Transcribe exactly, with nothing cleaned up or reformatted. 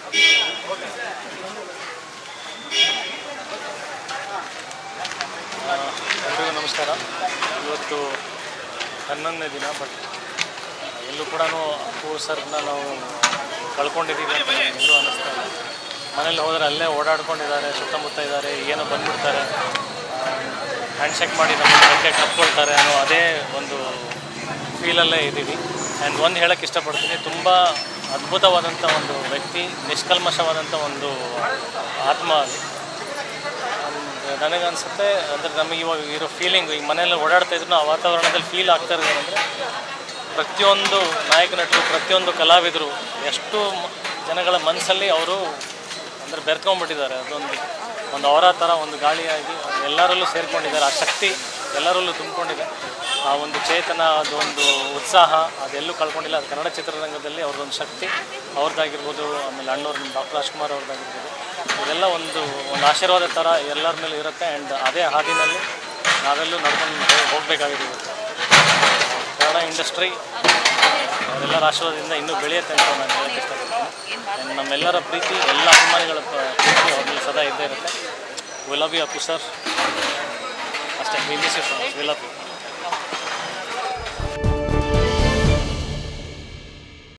ಎಲ್ರಿಗೂ ನಮಸ್ಕಾರ. ಇವತ್ತು ಹನ್ನೊಂದನೇ ದಿನ, ಬಟ್ ಎಲ್ಲೂ ಕೂಡ ಅಪ್ಪು ಸರ್ನ ನಾವು ಕಳ್ಕೊಂಡಿದ್ದೀವಿ ಅಂತ ಎಲ್ಲೂ ಅನ್ನಿಸ್ತಾ ಇಲ್ಲ. ಮನೇಲಿ ಹೋದರೆ ಅಲ್ಲೇ ಓಡಾಡ್ಕೊಂಡಿದ್ದಾರೆ, ಸುತ್ತಮುತ್ತ ಇದ್ದಾರೆ, ಏನೋ ಬಂದುಬಿಡ್ತಾರೆ, ಹ್ಯಾಂಡ್ಶೇಕ್ ಮಾಡಿ ನಮಗೆ ರೆಕ್ಕೆ ಕಪ್ಕೊಳ್ತಾರೆ ಅನ್ನೋ ಅದೇ ಒಂದು ಫೀಲಲ್ಲೇ ಇದ್ದೀವಿ. ಆ್ಯಂಡ್ ಒಂದು ಹೇಳೋಕ್ಕೆ ಇಷ್ಟಪಡ್ತೀನಿ, ತುಂಬ ಅದ್ಭುತವಾದಂಥ ಒಂದು ವ್ಯಕ್ತಿ, ನಿಷ್ಕಲ್ಮಶವಾದಂಥ ಒಂದು ಆತ್ಮ ಅದು. ನನಗನ್ಸುತ್ತೆ ಅಂದರೆ ನಮಗೆ ಇವಾಗ ಇರೋ ಫೀಲಿಂಗ್, ಈಗ ಮನೆಯಲ್ಲಿ ಓಡಾಡ್ತಾ ಇದ್ರು ಆ ವಾತಾವರಣದಲ್ಲಿ ಫೀಲ್ ಆಗ್ತಾ ಇರೋದು ಅಂದರೆ ಪ್ರತಿಯೊಂದು ನಾಯಕ ನಟರು, ಪ್ರತಿಯೊಂದು ಕಲಾವಿದರು ಎಷ್ಟು ಜನಗಳ ಮನಸ್ಸಲ್ಲಿ ಅವರು ಅಂದರೆ ಬೆರ್ತ್ಕೊಂಡ್ಬಿಟ್ಟಿದ್ದಾರೆ. ಅದೊಂದು ಒಂದು ಅವರ ಥರ ಒಂದು ಗಾಳಿಯಾಗಿ ಎಲ್ಲರಲ್ಲೂ ಸೇರಿಕೊಂಡಿದ್ದಾರೆ. ಆ ಶಕ್ತಿ ಎಲ್ಲರಲ್ಲೂ ತುಂಬಿಕೊಂಡಿದೆ. ಆ ಒಂದು ಚೇತನ, ಅದೊಂದು ಉತ್ಸಾಹ ಅದೆಲ್ಲೂ ಕಳ್ಕೊಂಡಿಲ್ಲ. ಅದು ಕನ್ನಡ ಚಿತ್ರರಂಗದಲ್ಲಿ ಅವ್ರದ್ದೊಂದು ಶಕ್ತಿ ಅವ್ರದ್ದಾಗಿರ್ಬೋದು, ಆಮೇಲೆ ಅಣ್ಣವ್ರು ಡಾಕ್ಟರ್ ರಾಜ್ಕುಮಾರ್ ಅವ್ರದ್ದಾಗಿರ್ಬೋದು, ಇದೆಲ್ಲ ಒಂದು ಒಂದು ಆಶೀರ್ವಾದ ಥರ ಎಲ್ಲರ ಮೇಲೆ ಇರುತ್ತೆ. ಆ್ಯಂಡ್ ಅದೇ ಹಾದಿನಲ್ಲಿ ನಾವೆಲ್ಲೂ ನಡ್ಕೊಂಡು ಹೋಗಬೇಕಾಗಿದೆ. ಕನ್ನಡ ಇಂಡಸ್ಟ್ರಿ ಎಲ್ಲರ ಆಶೀರ್ವಾದದಿಂದ ಇನ್ನೂ ಬೆಳೆಯುತ್ತೆ ಅಂತ ನಾನು ಹೇಳೋಕ್ಕೆ ಇಷ್ಟಪಡ್ತೀನಿ. ಆ್ಯಂಡ್ ನಮ್ಮೆಲ್ಲರ ಪ್ರೀತಿ, ಎಲ್ಲ ಅಭಿಮಾನಿಗಳ ಪ್ರೀತಿ ಅವ್ರ ಮೇಲೆ ಸದಾ ಇದ್ದೇ ಇರುತ್ತೆ. We love you Appu sir, ಅಷ್ಟೇ. We miss you so much. We love you.